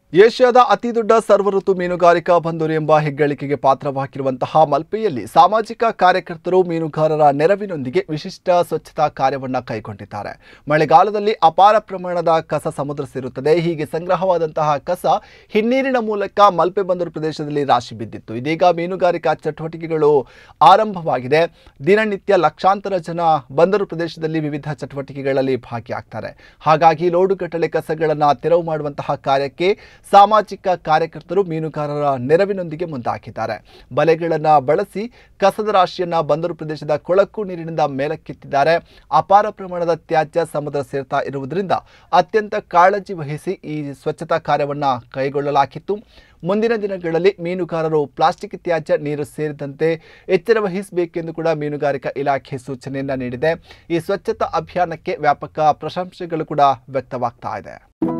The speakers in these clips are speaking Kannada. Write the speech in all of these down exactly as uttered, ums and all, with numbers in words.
ಏಷ್ಯಾದ ಅತಿದೊಡ್ಡ ಸರ್ವಋತು ಮೀನುಗಾರಿಕಾ ಬಂದರು ಎಂಬ ಹೆಗ್ಗಳಿಕೆಗೆ ಪಾತ್ರವಾಗಿರುವಂತಹ ಮಲ್ಪೆಯಲ್ಲಿ ಸಾಮಾಜಿಕ ಕಾರ್ಯಕರ್ತರು ಮೀನುಗಾರರ ನೆರವಿನೊಂದಿಗೆ ವಿಶಿಷ್ಟ ಸ್ವಚ್ಛತಾ ಕಾರ್ಯವನ್ನು ಕೈಗೊಂಡಿದ್ದಾರೆ. ಮಳೆಗಾಲದಲ್ಲಿ ಅಪಾರ ಪ್ರಮಾಣದ ಕಸ ಸಮುದ್ರ ಸೇರುತ್ತದೆ. ಹೀಗೆ ಸಂಗ್ರಹವಾದಂತಹ ಕಸ ಹಿನ್ನೀರಿನ ಮೂಲಕ ಮಲ್ಪೆ ಬಂದರು ಪ್ರದೇಶದಲ್ಲಿ ರಾಶಿ ಬಿದ್ದಿತ್ತು. ಇದೀಗ ಮೀನುಗಾರಿಕಾ ಚಟುವಟಿಕೆಗಳು ಆರಂಭವಾಗಿದೆ. ದಿನನಿತ್ಯ ಲಕ್ಷಾಂತರ ಜನ ಬಂದರು ಪ್ರದೇಶದಲ್ಲಿ ವಿವಿಧ ಚಟುವಟಿಕೆಗಳಲ್ಲಿ ಭಾಗಿಯಾಗ್ತಾರೆ. ಹಾಗಾಗಿ ಲೋಡುಗಟ್ಟಲೆ ಕಸಗಳನ್ನು ತೆರವು ಮಾಡುವಂತಹ ಕಾರ್ಯಕ್ಕೆ ಸಾಮಾಜಿಕ ಕಾರ್ಯಕರ್ತರು ಮೀನುಗಾರರ ನೆರವಿನೊಂದಿಗೆ ಮುಂದಾಗಿದ್ದಾರೆ. ಬಲೆಗಳನ್ನು ಬಳಸಿ ಕಸದ ರಾಶಿಯನ್ನ ಬಂದರು ಪ್ರದೇಶದ ಕೊಳಕು ನೀರಿನಿಂದ ಮೇಲಕ್ಕೆತ್ತಿದ್ದಾರೆ. ಅಪಾರ ಪ್ರಮಾಣದ ತ್ಯಾಜ್ಯ ಸಮುದ್ರ ಸೇರ್ತಾ ಇರುವುದರಿಂದ ಅತ್ಯಂತ ಕಾಳಜಿ ವಹಿಸಿ ಈ ಸ್ವಚ್ಛತಾ ಕಾರ್ಯವನ್ನು ಕೈಗೊಳ್ಳಲಾಗಿತ್ತು. ಮುಂದಿನ ದಿನಗಳಲ್ಲಿ ಮೀನುಗಾರರು ಪ್ಲಾಸ್ಟಿಕ್ ತ್ಯಾಜ್ಯ ನೀರು ಸೇರಿದಂತೆ ಎಚ್ಚರ ವಹಿಸಬೇಕೆಂದು ಕೂಡ ಮೀನುಗಾರಿಕಾ ಇಲಾಖೆ ಸೂಚನೆಯನ್ನ ನೀಡಿದೆ. ಈ ಸ್ವಚ್ಛತಾ ಅಭಿಯಾನಕ್ಕೆ ವ್ಯಾಪಕ ಪ್ರಶಂಸೆಗಳು ಕೂಡ ವ್ಯಕ್ತವಾಗ್ತಾ ಇದೆ.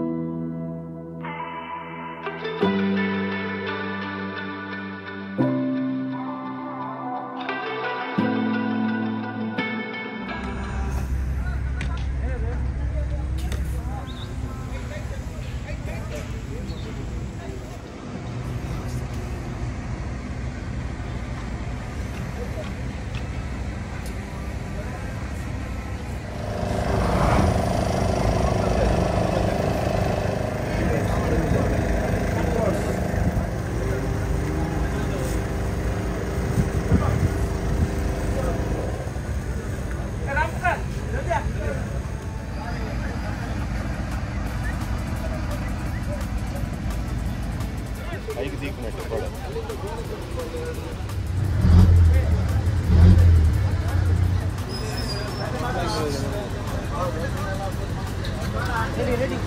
Aí que digo, mas agora. Ready, ready.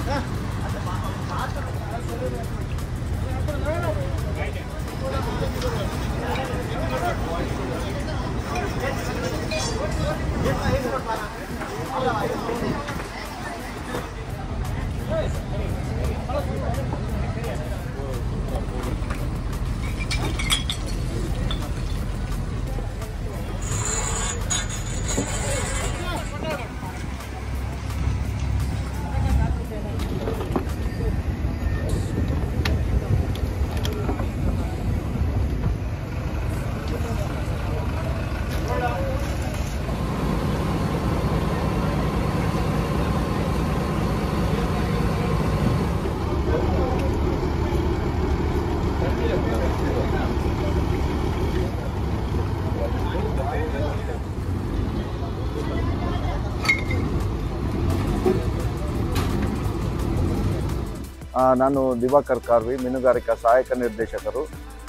ನಾನು ದಿವಾಕರ್ ಕಾರ್ವಿ, ಮೀನುಗಾರಿಕಾ ಸಹಾಯಕ ನಿರ್ದೇಶಕರು,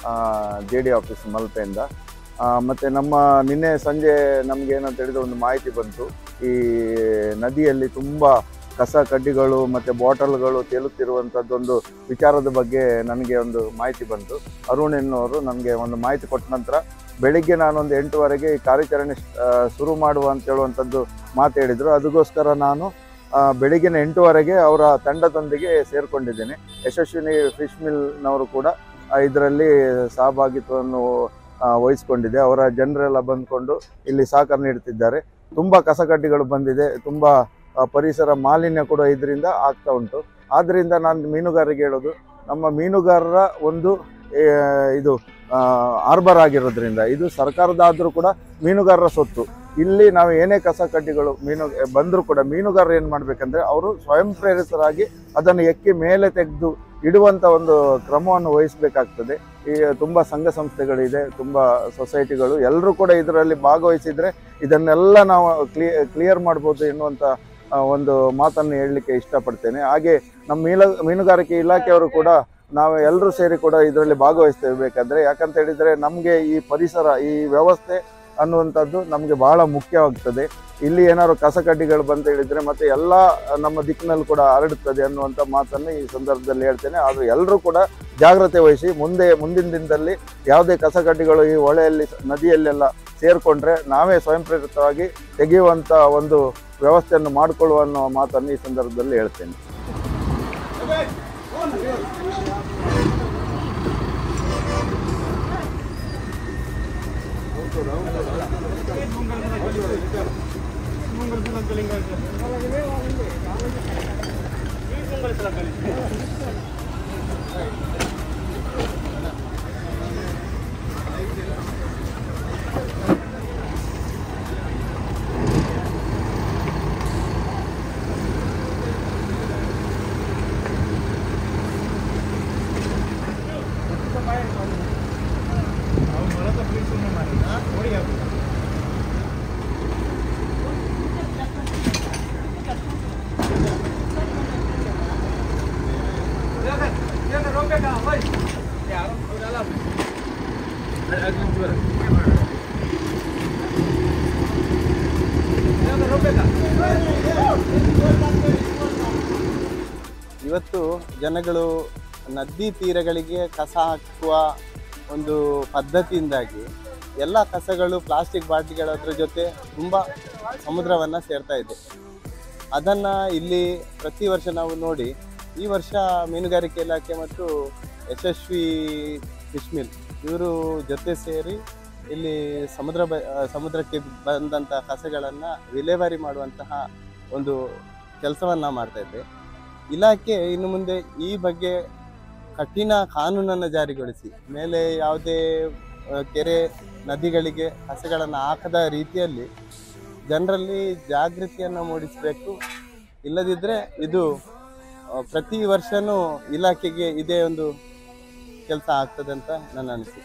ಜೆ ಡಿ ಆಫೀಸ್ ಮಲ್ಪೆಯಿಂದ. ಮತ್ತು ನಮ್ಮ ನಿನ್ನೆ ಸಂಜೆ ನಮಗೆ ಏನಂತ ಹೇಳಿದ್ರೆ ಒಂದು ಮಾಹಿತಿ ಬಂತು. ಈ ನದಿಯಲ್ಲಿ ತುಂಬ ಕಸ ಕಡ್ಡಿಗಳು ಮತ್ತು ಬಾಟಲ್ಗಳು ತೇಲುತ್ತಿರುವಂಥದ್ದೊಂದು ವಿಚಾರದ ಬಗ್ಗೆ ನನಗೆ ಒಂದು ಮಾಹಿತಿ ಬಂತು. ಅರುಣ್ ಎನ್ನುವರು ನನಗೆ ಒಂದು ಮಾಹಿತಿ ಕೊಟ್ಟ ನಂತರ ಬೆಳಿಗ್ಗೆ ನಾನೊಂದು ಎಂಟುವರೆಗೆ ಈ ಕಾರ್ಯಾಚರಣೆ ಶುರು ಮಾಡುವ ಅಂತ ಹೇಳುವಂಥದ್ದು ಮಾತು ಹೇಳಿದರು. ಅದಕ್ಕೋಸ್ಕರ ನಾನು ಬೆಳಿಗ್ಗಿನ ಎಂಟುವರೆಗೆ ಅವರ ತಂಡದೊಂದಿಗೆ ಸೇರಿಕೊಂಡಿದ್ದೇನೆ. ಯಶಸ್ವಿನಿ ಫಿಶ್ ಮಿಲ್ನವರು ಕೂಡ ಇದರಲ್ಲಿ ಸಹಭಾಗಿತ್ವವನ್ನು ವಹಿಸಿಕೊಂಡಿದೆ. ಅವರ ಜನರೆಲ್ಲ ಬಂದುಕೊಂಡು ಇಲ್ಲಿ ಸಹಕಾರ ನೀಡುತ್ತಿದ್ದಾರೆ. ತುಂಬ ಕಸಕಡ್ಡಿಗಳು ಬಂದಿದೆ, ತುಂಬ ಪರಿಸರ ಮಾಲಿನ್ಯ ಕೂಡ ಇದರಿಂದ ಆಗ್ತಾ ಉಂಟು. ಆದ್ದರಿಂದ ನಾನು ಮೀನುಗಾರರಿಗೆ ಹೇಳೋದು, ನಮ್ಮ ಮೀನುಗಾರರ ಒಂದು ಇದು ಹಾರ್ಬರ್ ಆಗಿರೋದ್ರಿಂದ ಇದು ಸರ್ಕಾರದಾದರೂ ಕೂಡ ಮೀನುಗಾರರ ಸೊತ್ತು. ಇಲ್ಲಿ ನಾವು ಏನೇ ಕಸ ಕಡ್ಡಿಗಳು ಮೀನು ಬಂದರೂ ಕೂಡ ಮೀನುಗಾರರು ಏನು ಮಾಡಬೇಕಂದ್ರೆ ಅವರು ಸ್ವಯಂ ಪ್ರೇರಿತರಾಗಿ ಅದನ್ನು ಎಕ್ಕಿ ಮೇಲೆ ತೆಗೆದು ಇಡುವಂಥ ಒಂದು ಕ್ರಮವನ್ನು ವಹಿಸಬೇಕಾಗ್ತದೆ. ಈ ತುಂಬ ಸಂಘ ಸಂಸ್ಥೆಗಳಿದೆ, ತುಂಬ ಸೊಸೈಟಿಗಳು, ಎಲ್ಲರೂ ಕೂಡ ಇದರಲ್ಲಿ ಭಾಗವಹಿಸಿದರೆ ಇದನ್ನೆಲ್ಲ ನಾವು ಕ್ಲಿಯ ಕ್ಲಿಯರ್ ಮಾಡ್ಬೋದು ಎನ್ನುವಂಥ ಒಂದು ಮಾತನ್ನು ಹೇಳಲಿಕ್ಕೆ ಇಷ್ಟಪಡ್ತೇನೆ. ಹಾಗೆ ನಮ್ಮ ಮೀನು ಮೀನುಗಾರಿಕೆ ಇಲಾಖೆಯವರು ಕೂಡ ನಾವು ಎಲ್ಲರೂ ಸೇರಿ ಕೂಡ ಇದರಲ್ಲಿ ಭಾಗವಹಿಸ್ತೇವೆ ಬೇಕಾದರೆ. ಯಾಕಂತ ಹೇಳಿದರೆ ನಮಗೆ ಈ ಪರಿಸರ, ಈ ವ್ಯವಸ್ಥೆ ಅನ್ನುವಂಥದ್ದು ನಮಗೆ ಬಹಳ ಮುಖ್ಯವಾಗ್ತದೆ. ಇಲ್ಲಿ ಏನಾದ್ರು ಕಸಕಡ್ಡಿಗಳು ಬಂತ ಹೇಳಿದರೆ ಮತ್ತು ಎಲ್ಲ ನಮ್ಮ ದಿಕ್ಕಿನಲ್ಲಿ ಕೂಡ ಹರಡುತ್ತದೆ ಅನ್ನುವಂಥ ಮಾತನ್ನು ಈ ಸಂದರ್ಭದಲ್ಲಿ ಹೇಳ್ತೇನೆ. ಆದರೆ ಎಲ್ಲರೂ ಕೂಡ ಜಾಗ್ರತೆ ವಹಿಸಿ ಮುಂದೆ ಮುಂದಿನ ದಿನದಲ್ಲಿ ಯಾವುದೇ ಕಸಕಡ್ಡಿಗಳು ಈ ಹೊಳೆಯಲ್ಲಿ ನದಿಯಲ್ಲೆಲ್ಲ ಸೇರಿಕೊಂಡ್ರೆ ನಾವೇ ಸ್ವಯಂ ಪ್ರೇರಿತವಾಗಿ ತೆಗೆಯುವಂಥ ಒಂದು ವ್ಯವಸ್ಥೆಯನ್ನು ಮಾಡಿಕೊಳ್ಳುವ ಅನ್ನೋ ಮಾತನ್ನು ಈ ಸಂದರ್ಭದಲ್ಲಿ ಹೇಳ್ತೇನೆ. ಇವತ್ತು ಜನಗಳು ನದಿ ತೀರಗಳಿಗೆ ಕಸ ಹಾಕುವ ಒಂದು ಪದ್ಧತಿಯಿಂದಾಗಿ ಎಲ್ಲ ಕಸಗಳು ಪ್ಲಾಸ್ಟಿಕ್ ಬಾಟಲಿಗಳ ಜೊತೆ ತುಂಬ ಸಮುದ್ರವನ್ನು ಸೇರ್ತಾ ಇದೆ. ಅದನ್ನು ಇಲ್ಲಿ ಪ್ರತಿ ವರ್ಷ ನಾವು ನೋಡಿ, ಈ ವರ್ಷ ಮೀನುಗಾರಿಕೆ ಇಲಾಖೆ ಮತ್ತು ಯಶಸ್ವಿ ಫಿಶ್ ಮಿಲ್ ಇವರು ಜೊತೆ ಸೇರಿ ಇಲ್ಲಿ ಸಮುದ್ರ ಬ ಸಮುದ್ರಕ್ಕೆ ಬಂದಂಥ ಕಸಗಳನ್ನು ವಿಲೇವಾರಿ ಮಾಡುವಂತಹ ಒಂದು ಕೆಲಸವನ್ನು ಮಾಡ್ತಾಯಿದೆ. ಇಲಾಖೆ ಇನ್ನು ಮುಂದೆ ಈ ಬಗ್ಗೆ ಕಠಿಣ ಕಾನೂನನ್ನು ಜಾರಿಗೊಳಿಸಿ ಮೇಲೆ ಯಾವುದೇ ಕೆರೆ ನದಿಗಳಿಗೆ ಕಸಗಳನ್ನು ಹಾಕದ ರೀತಿಯಲ್ಲಿ ಜನರಲ್ಲಿ ಜಾಗೃತಿಯನ್ನು ಮೂಡಿಸಬೇಕು. ಇಲ್ಲದಿದ್ದರೆ ಇದು ಪ್ರತಿ ವರ್ಷವೂ ಇಲಾಖೆಗೆ ಇದೇ ಒಂದು ಕೆಲಸ ಆಗ್ತದೆ ಅಂತ ನನ್ನ ಅನಿಸಿಕೆ.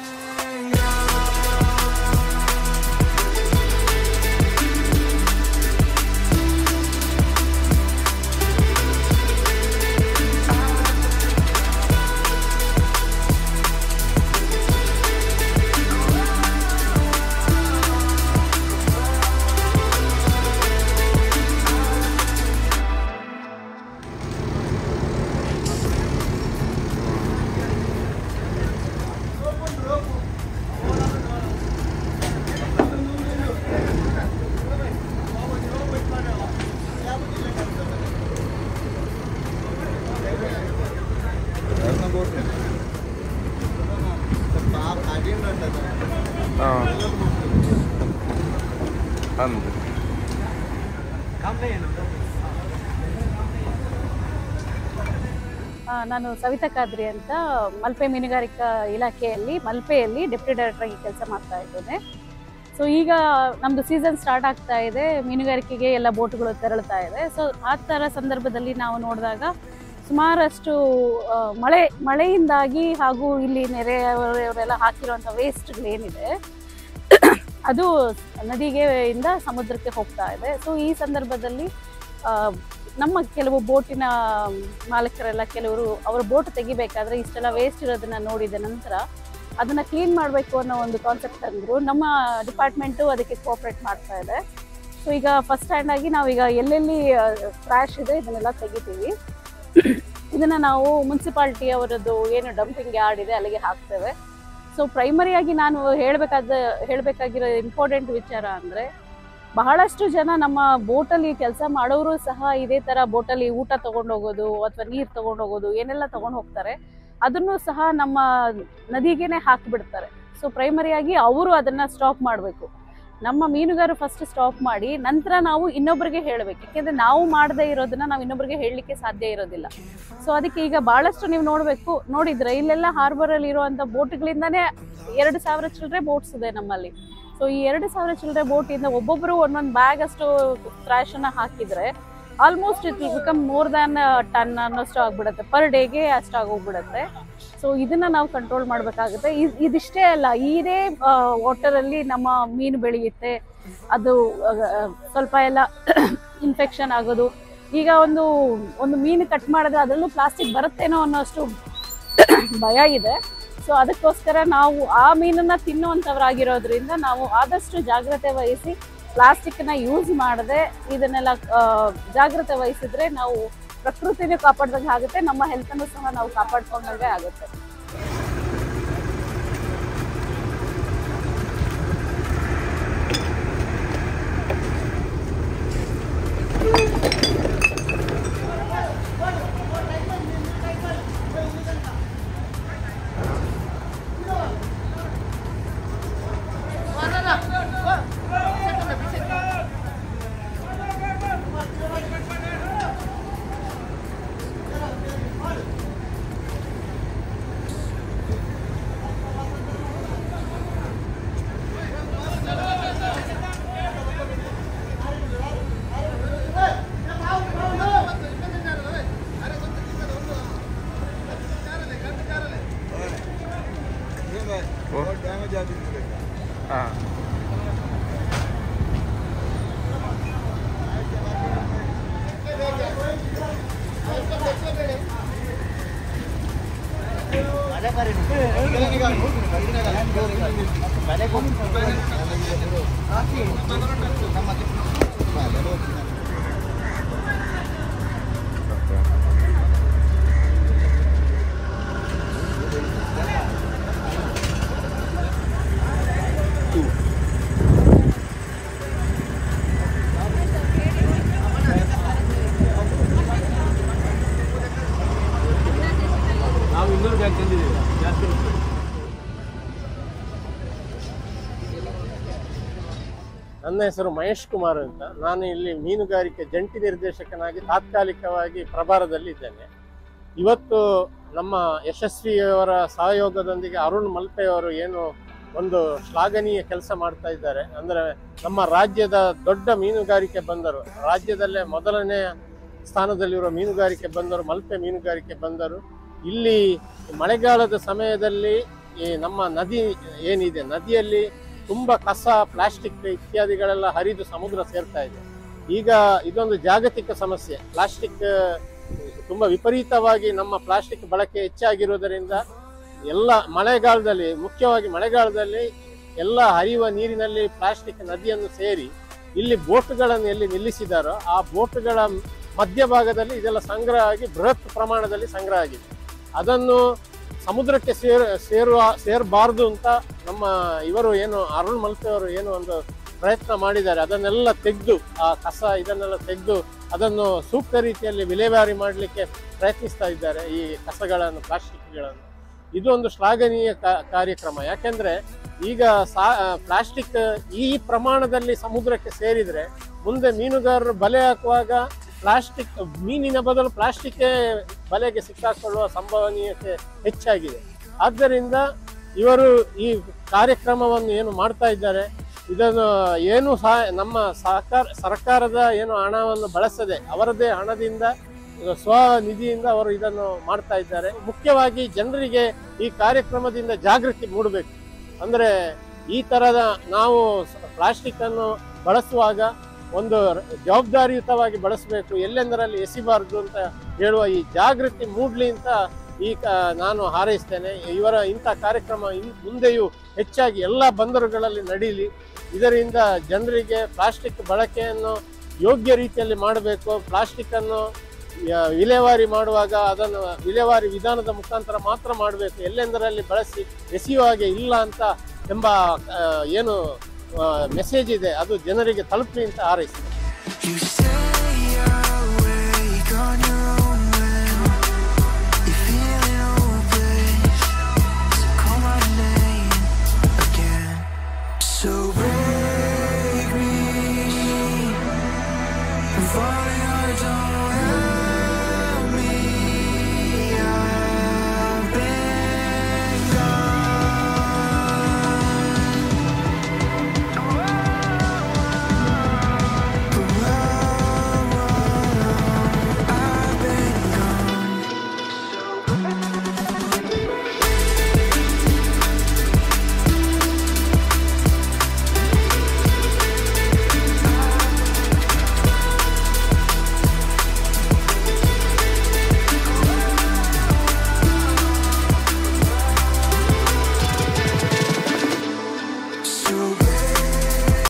ನಾನು ಸವಿತಾ ಕಾದ್ರಿ ಅಂತ ಮಲ್ಪೆ ಮೀನುಗಾರಿಕಾ ಇಲಾಖೆಯಲ್ಲಿ ಮಲ್ಪೆಯಲ್ಲಿ ಡೆಪ್ಯೂಟಿ ಡೈರೆಕ್ಟರ್ ಆಗಿ ಕೆಲಸ ಮಾಡ್ತಾ ಇದ್ದೇನೆ. ಸೊ ಈಗ ನಮ್ಮದು ಸೀಸನ್ ಸ್ಟಾರ್ಟ್ ಆಗ್ತಾ ಇದೆ, ಮೀನುಗಾರಿಕೆಗೆ ಎಲ್ಲ ಬೋಟ್ಗಳು ತೆರಳ್ತಾ ಇದೆ. ಸೊ ಆ ಥರ ಸಂದರ್ಭದಲ್ಲಿ ನಾವು ನೋಡಿದಾಗ ಸುಮಾರಷ್ಟು ಮಳೆ ಮಳೆಯಿಂದಾಗಿ ಹಾಗೂ ಇಲ್ಲಿ ನೆರೆಯವರೆಲ್ಲ ಹಾಕಿರುವಂಥ ವೇಸ್ಟ್ಗಳೇನಿದೆ ಅದು ನದಿಗೆ ಇಂದ ಸಮುದ್ರಕ್ಕೆ ಹೋಗ್ತಾ ಇದೆ. ಸೊ ಈ ಸಂದರ್ಭದಲ್ಲಿ ನಮ್ಮ ಕೆಲವು ಬೋಟಿನ ಮಾಲೀಕರೆಲ್ಲ ಕೆಲವರು ಅವರ ಬೋಟ್ ತೆಗಿಬೇಕಾದ್ರೆ ಇಷ್ಟೆಲ್ಲ ವೇಸ್ಟ್ ಇರೋದನ್ನ ನೋಡಿದ ನಂತರ ಅದನ್ನು ಕ್ಲೀನ್ ಮಾಡಬೇಕು ಅನ್ನೋ ಒಂದು ಕಾನ್ಸೆಪ್ಟ್ ಅಂದರು. ನಮ್ಮ ಡಿಪಾರ್ಟ್ಮೆಂಟು ಅದಕ್ಕೆ ಕೋಆಪ್ರೇಟ್ ಮಾಡ್ತಾ ಇದೆ. ಸೊ ಈಗ ಫಸ್ಟ್ ಹ್ಯಾಂಡ್ ಆಗಿ ನಾವೀಗ ಎಲ್ಲೆಲ್ಲಿ ಟ್ರ್ಯಾಶ್ ಇದೆ ಇದನ್ನೆಲ್ಲ ತೆಗಿತೀವಿ. ಇದನ್ನು ನಾವು ಮುನ್ಸಿಪಾಲ್ಟಿ ಅವರದ್ದು ಏನು ಡಂಪಿಂಗ್ ಯಾರ್ಡ್ ಇದೆ ಅಲ್ಲಿಗೆ ಹಾಕ್ತೇವೆ. ಸೊ ಪ್ರೈಮರಿಯಾಗಿ ನಾನು ಹೇಳಬೇಕಾದ ಹೇಳಬೇಕಾಗಿರೋ ಇಂಪಾರ್ಟೆಂಟ್ ವಿಚಾರ ಅಂದರೆ, ಬಹಳಷ್ಟು ಜನ ನಮ್ಮ ಬೋಟಲ್ಲಿ ಕೆಲಸ ಮಾಡೋರು ಸಹ ಇದೇ ಥರ ಬೋಟಲ್ಲಿ ಊಟ ತೊಗೊಂಡು ಹೋಗೋದು ಅಥವಾ ನೀರು ತೊಗೊಂಡು ಹೋಗೋದು ಏನೆಲ್ಲ ತೊಗೊಂಡು ಹೋಗ್ತಾರೆ, ಅದನ್ನು ಸಹ ನಮ್ಮ ನದಿಗೇನೆ ಹಾಕಿಬಿಡ್ತಾರೆ. ಸೊ ಪ್ರೈಮರಿಯಾಗಿ ಅವರು ಅದನ್ನು ಸ್ಟಾಪ್ ಮಾಡಬೇಕು. ನಮ್ಮ ಮೀನುಗಾರರು ಫಸ್ಟ್ ಸ್ಟಾಪ್ ಮಾಡಿ ನಂತರ ನಾವು ಇನ್ನೊಬ್ಬರಿಗೆ ಹೇಳಬೇಕು. ಯಾಕೆಂದರೆ ನಾವು ಮಾಡದೇ ಇರೋದನ್ನ ನಾವು ಇನ್ನೊಬ್ಬರಿಗೆ ಹೇಳಲಿಕ್ಕೆ ಸಾಧ್ಯ ಇರೋದಿಲ್ಲ. ಸೊ ಅದಕ್ಕೆ ಈಗ ಭಾಳಷ್ಟು ನೀವು ನೋಡಬೇಕು, ನೋಡಿದ್ರೆ ಇಲ್ಲೆಲ್ಲ ಹಾರ್ಬರಲ್ಲಿ ಇರುವಂಥ ಬೋಟ್ಗಳಿಂದನೇ ಎರಡು ಸಾವಿರ ಚಿಲ್ಲರೆ ಬೋಟ್ಸ್ ಇದೆ ನಮ್ಮಲ್ಲಿ. ಸೊ ಈ ಎರಡು ಸಾವಿರ ಚಿಲ್ಲರೆ ಬೋಟಿಂದ ಒಬ್ಬೊಬ್ಬರು ಒಂದೊಂದು ಬ್ಯಾಗ್ ಅಷ್ಟು ಟ್ರ್ಯಾಶನ್ನು ಹಾಕಿದರೆ almost it will become more than ton ಅನ್ನೋಷ್ಟು ಆಗ್ಬಿಡುತ್ತೆ, ಪರ್ ಡೇಗೆ ಅಷ್ಟಾಗೋಗ್ಬಿಡುತ್ತೆ. ಸೊ ಇದನ್ನು ನಾವು ಕಂಟ್ರೋಲ್ ಮಾಡಬೇಕಾಗುತ್ತೆ. ಇದಿಷ್ಟೇ ಅಲ್ಲ, ಇದೇ ವಾಟರಲ್ಲಿ ನಮ್ಮ ಮೀನು ಬೆಳೆಯುತ್ತೆ, ಅದು ಸ್ವಲ್ಪ ಎಲ್ಲ ಇನ್ಫೆಕ್ಷನ್ ಆಗೋದು. ಈಗ ಒಂದು ಒಂದು ಮೀನು ಕಟ್ ಮಾಡಿದ್ರೆ ಅದರಲ್ಲೂ ಪ್ಲಾಸ್ಟಿಕ್ ಬರುತ್ತೇನೋ ಅನ್ನೋಷ್ಟು ಭಯ ಇದೆ. ಸೊ ಅದಕ್ಕೋಸ್ಕರ ನಾವು ಆ ಮೀನನ್ನು ತಿನ್ನುವಂಥವ್ರಾಗಿರೋದ್ರಿಂದ ನಾವು ಆದಷ್ಟು ಜಾಗ್ರತೆ ವಹಿಸಿ ಪ್ಲಾಸ್ಟಿಕ್ನ ಯೂಸ್ ಮಾಡದೆ ಇದನ್ನೆಲ್ಲ ಜಾಗ್ರತೆ ವಹಿಸಿದ್ರೆ ನಾವು ಪ್ರಕೃತಿನೂ ಕಾಪಾಡ್ದಂಗೆ ಆಗುತ್ತೆ, ನಮ್ಮ ಹೆಲ್ತನ್ನು ಸಹ ನಾವು ಕಾಪಾಡ್ಕೊಂಡಂಗೆ ಆಗುತ್ತೆ. ಡ್ಯಾಮೇಜ್ ಆಗಿದೆ. ನನ್ನ ಹೆಸರು ಮಹೇಶ್ ಕುಮಾರ್ ಅಂತ. ನಾನು ಇಲ್ಲಿ ಮೀನುಗಾರಿಕೆ ಜಂಟಿ ನಿರ್ದೇಶಕನಾಗಿ ತಾತ್ಕಾಲಿಕವಾಗಿ ಪ್ರಭಾರದಲ್ಲಿ ಇದ್ದೇನೆ. ಇವತ್ತು ನಮ್ಮ ಯಶಸ್ವಿಯವರ ಸಹಯೋಗದೊಂದಿಗೆ ಅರುಣ್ ಮಲ್ಪೆ ಅವರು ಏನು ಒಂದು ಶ್ಲಾಘನೀಯ ಕೆಲಸ ಮಾಡ್ತಾ ಇದ್ದಾರೆ. ಅಂದರೆ ನಮ್ಮ ರಾಜ್ಯದ ದೊಡ್ಡ ಮೀನುಗಾರಿಕೆ ಬಂದರು, ರಾಜ್ಯದಲ್ಲೇ ಮೊದಲನೇ ಸ್ಥಾನದಲ್ಲಿರುವ ಮೀನುಗಾರಿಕೆ ಬಂದರು ಮಲ್ಪೆ ಮೀನುಗಾರಿಕೆ ಬಂದರು. ಇಲ್ಲಿ ಮಳೆಗಾಲದ ಸಮಯದಲ್ಲಿ ಈ ನಮ್ಮ ನದಿ ಏನಿದೆ, ನದಿಯಲ್ಲಿ ತುಂಬ ಕಸ, ಪ್ಲಾಸ್ಟಿಕ್ ಇತ್ಯಾದಿಗಳೆಲ್ಲ ಹರಿದು ಸಮುದ್ರ ಸೇರ್ತಾ ಇದೆ. ಈಗ ಇದೊಂದು ಜಾಗತಿಕ ಸಮಸ್ಯೆ. ಪ್ಲಾಸ್ಟಿಕ್ ತುಂಬ ವಿಪರೀತವಾಗಿ ನಮ್ಮ ಪ್ಲಾಸ್ಟಿಕ್ ಬಳಕೆ ಹೆಚ್ಚಾಗಿರುವುದರಿಂದ ಎಲ್ಲ ಮಳೆಗಾಲದಲ್ಲಿ, ಮುಖ್ಯವಾಗಿ ಮಳೆಗಾಲದಲ್ಲಿ ಎಲ್ಲ ಹರಿಯುವ ನೀರಿನಲ್ಲಿ ಪ್ಲಾಸ್ಟಿಕ್ ನದಿಯನ್ನು ಸೇರಿ ಇಲ್ಲಿ ಬೋಟ್ಗಳನ್ನು ಎಲ್ಲಿ ನಿಲ್ಲಿಸಿದಾರೋ ಆ ಬೋಟ್ಗಳ ಮಧ್ಯಭಾಗದಲ್ಲಿ ಇದೆಲ್ಲ ಸಂಗ್ರಹ ಆಗಿ ಬೃಹತ್ ಪ್ರಮಾಣದಲ್ಲಿ ಸಂಗ್ರಹ ಆಗಿದೆ. ಅದನ್ನು ಸಮುದ್ರಕ್ಕೆ ಸೇರ್ ಸೇರುವ ಸೇರಬಾರ್ದು ಅಂತ ನಮ್ಮ ಇವರು ಏನು ಅರುಣ್ ಮಲ್ಪೆ ಅವರು ಏನು ಒಂದು ಪ್ರಯತ್ನ ಮಾಡಿದ್ದಾರೆ. ಅದನ್ನೆಲ್ಲ ತೆಗೆದು, ಆ ಕಸ ಇದನ್ನೆಲ್ಲ ತೆಗೆದು ಅದನ್ನು ಸೂಕ್ತ ರೀತಿಯಲ್ಲಿ ವಿಲೇವಾರಿ ಮಾಡಲಿಕ್ಕೆ ಪ್ರಯತ್ನಿಸ್ತಾ ಇದ್ದಾರೆ, ಈ ಕಸಗಳನ್ನು, ಪ್ಲಾಸ್ಟಿಕ್ಗಳನ್ನು. ಇದು ಒಂದು ಶ್ಲಾಘನೀಯ ಕಾರ್ಯಕ್ರಮ. ಯಾಕೆಂದರೆ ಈಗ ಸಾ ಪ್ಲಾಸ್ಟಿಕ್ ಈ ಪ್ರಮಾಣದಲ್ಲಿ ಸಮುದ್ರಕ್ಕೆ ಸೇರಿದರೆ ಮುಂದೆ ಮೀನುಗಾರರು ಬಲೆ ಹಾಕುವಾಗ ಪ್ಲಾಸ್ಟಿಕ್ ಮೀನಿನ ಬದಲು ಪ್ಲಾಸ್ಟಿಕ್ಕೇ ಬಲೆಗೆ ಸಿಕ್ಕಾಕೊಳ್ಳುವ ಸಂಭವನೀಯತೆ ಹೆಚ್ಚಾಗಿದೆ. ಆದ್ದರಿಂದ ಇವರು ಈ ಕಾರ್ಯಕ್ರಮವನ್ನು ಏನು ಮಾಡ್ತಾ ಇದ್ದಾರೆ, ಇದನ್ನು ಏನು ಸಹ ನಮ್ಮ ಸಹಕಾರ ಸರ್ಕಾರದ ಏನು ಹಣವನ್ನು ಬಳಸದೆ ಅವರದೇ ಹಣದಿಂದ ಸ್ವನಿಧಿಯಿಂದ ಅವರು ಇದನ್ನು ಮಾಡ್ತಾ ಇದ್ದಾರೆ. ಮುಖ್ಯವಾಗಿ ಜನರಿಗೆ ಈ ಕಾರ್ಯಕ್ರಮದಿಂದ ಜಾಗೃತಿ ಮೂಡಬೇಕು. ಅಂದರೆ ಈ ಥರದ ನಾವು ಪ್ಲಾಸ್ಟಿಕ್ಕನ್ನು ಬಳಸುವಾಗ ಒಂದು ಜವಾಬ್ದಾರಿಯುತವಾಗಿ ಬಳಸಬೇಕು, ಎಲ್ಲೆಂದರಲ್ಲಿ ಎಸಿಬಾರದು ಅಂತ ಹೇಳುವ ಈ ಜಾಗೃತಿ ಮೂಡಲಿ ಅಂತ ಈ ನಾನು ಹಾರೈಸ್ತೇನೆ. ಇವರ ಇಂಥ ಕಾರ್ಯಕ್ರಮ ಇನ್ ಮುಂದೆಯೂ ಹೆಚ್ಚಾಗಿ ಎಲ್ಲ ಬಂದರುಗಳಲ್ಲಿ ನಡೀಲಿ. ಇದರಿಂದ ಜನರಿಗೆ ಪ್ಲಾಸ್ಟಿಕ್ ಬಳಕೆಯನ್ನು ಯೋಗ್ಯ ರೀತಿಯಲ್ಲಿ ಮಾಡಬೇಕು. ಪ್ಲಾಸ್ಟಿಕ್ಕನ್ನು ವಿಲೇವಾರಿ ಮಾಡುವಾಗ ಅದನ್ನು ವಿಲೇವಾರಿ ವಿಧಾನದ ಮುಖಾಂತರ ಮಾತ್ರ ಮಾಡಬೇಕು, ಎಲ್ಲೆಂದರಲ್ಲಿ ಬಳಸಿ ಎಸೆಯುವ ಹಾಗೆ ಇಲ್ಲ ಅಂತ ಎಂಬ ಏನು ಮೆಸೇಜ್ ಇದೆ ಅದು ಜನರಿಗೆ ತಲುಪಲಿ ಅಂತ ಹಾರೈಸ್ತೇನೆ.